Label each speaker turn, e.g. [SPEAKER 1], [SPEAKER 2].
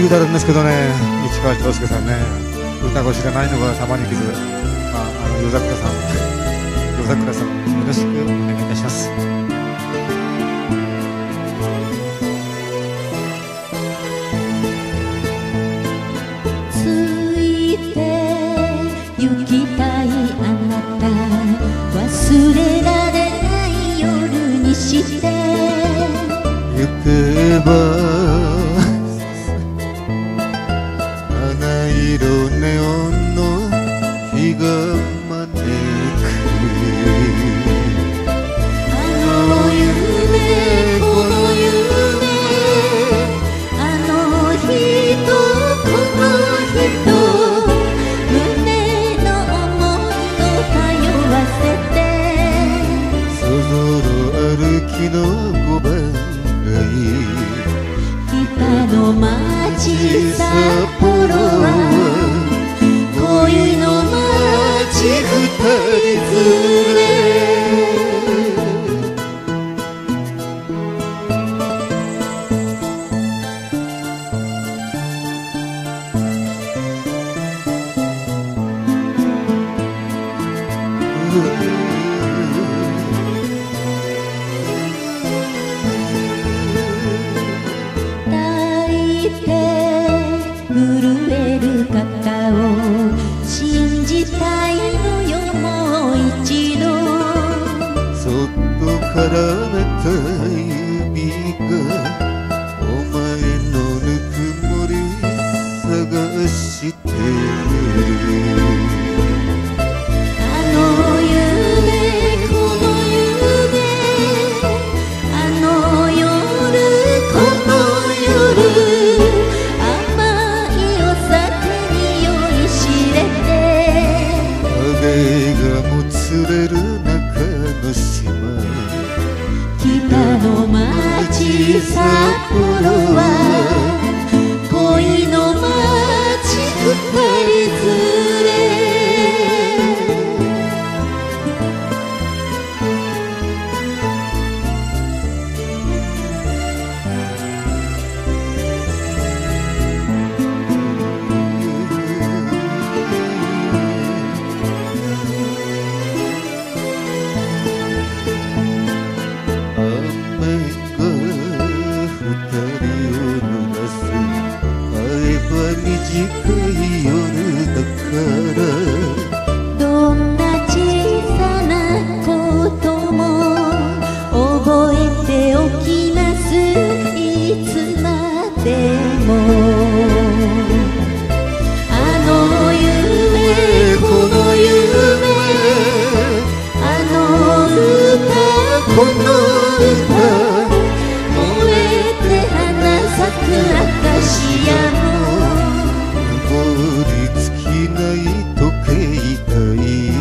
[SPEAKER 1] 歌うんですけどね、市川長介さんね、歌子知らないのがたまに傷、夜桜さん、夜桜さん、よろしくお願いいたします。
[SPEAKER 2] ついて行きたいあなた、忘れられない夜にして
[SPEAKER 1] 行けば七色ネオンの日が招く、
[SPEAKER 2] あの夢この夢、あの人この人、胸の想いを通わせて、
[SPEAKER 1] そぞろ歩きの5番
[SPEAKER 2] 北の街札幌は恋の街二人連れ。抱いて震える肩を信じたいのよ、もう一度。
[SPEAKER 1] そっと絡めた指がお前のぬくもり探してる。
[SPEAKER 2] あの夢この夢、あの夜この夜、甘いお酒に酔いしれて、
[SPEAKER 1] 影がもつれる中の島、
[SPEAKER 2] 北の街札幌は恋の街二人連れ。
[SPEAKER 1] 短い夜だから
[SPEAKER 2] どんな小さなことも覚えておきます、いつまでも。あの夢この夢、あの歌この歌、燃えて花咲くアカシアも
[SPEAKER 1] 凍りつきない時計台